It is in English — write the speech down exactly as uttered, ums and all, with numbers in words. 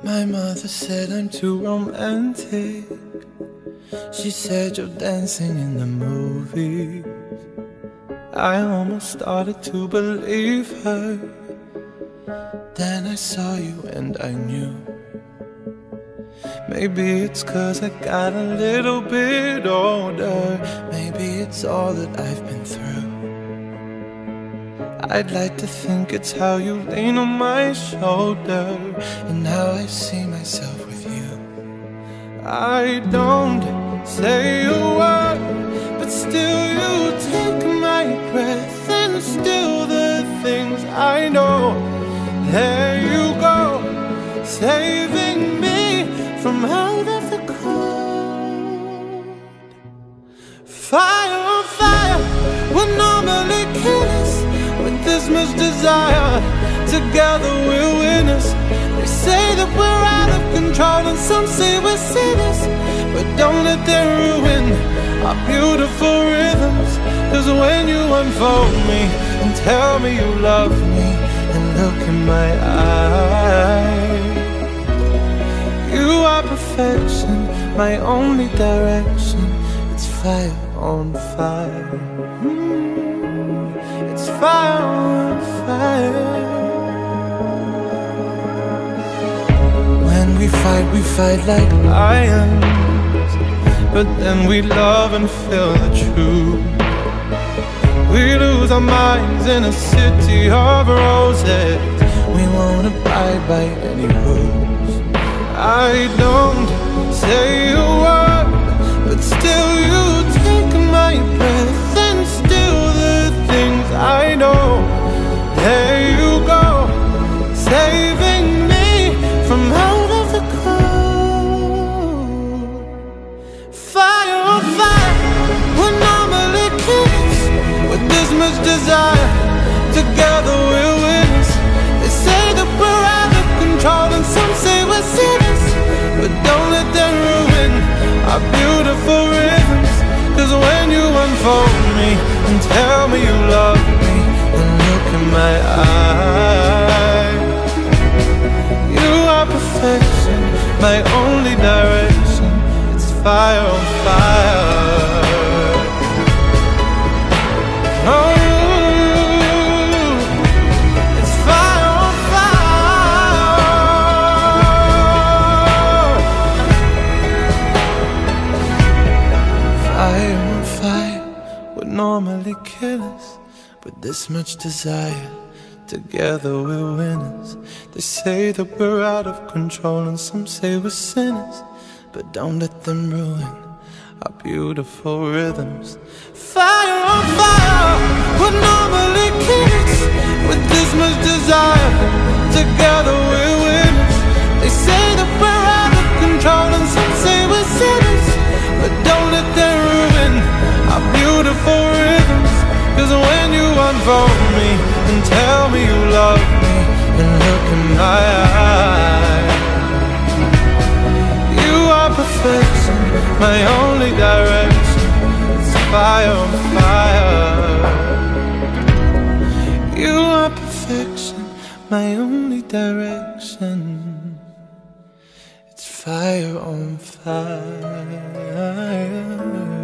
My mother said I'm too romantic. She said you're dancing in the movies. I almost started to believe her. Then I saw you and I knew. Maybe it's 'cause I got a little bit older. Maybe it's all that I've been through. I'd like to think it's how you lean on my shoulder and how I see myself with you. I don't say a word, but still you take my breath, and still the things I know. There you go, saving me from out of the cold. Fire on fire, we're normally killers. With this much desire, together we're winners. They say that we're out of control and some say we're sinners, but don't let them ruin our beautiful rhythms. 'Cause when you unfold me and tell me you love me and look in my eyes, you are perfection, my only direction. It's fire on fire. mm. It's fire on fire. When we fight, we fight like lions, but then we love and feel the truth. We lose our minds in a city of roses. We won't abide by any rules. I don't say a word, but still you take my breath, and still the things I know. There you go, saving me from out of the cold. Fire on fire, we're normally kids. With this much desire, together we're winners. They say that we're out of control and some say we're sinners, but don't let them ruin our beautiful rhythms. 'Cause when you unfold me and tell me you love me and look in my eyes, you are perfection, my only direction. It's fire on fire. Oh, it's fire on fire. Fire on fire, we're normally killers. With this much desire, together we're winners. They say that we're out of control and some say we're sinners, but don't let them ruin our beautiful rhythms. Fire on fire, we're normally kids. With this much desire, together we're winners. They say that we're out of control and some say we're sinners, but don't let them ruin our beautiful rhythms. 'Cause when you unfold me and tell me you love me and look in my eyes, you are perfection, my only direction. It's fire on fire. You are perfection, my only direction. It's fire on fire.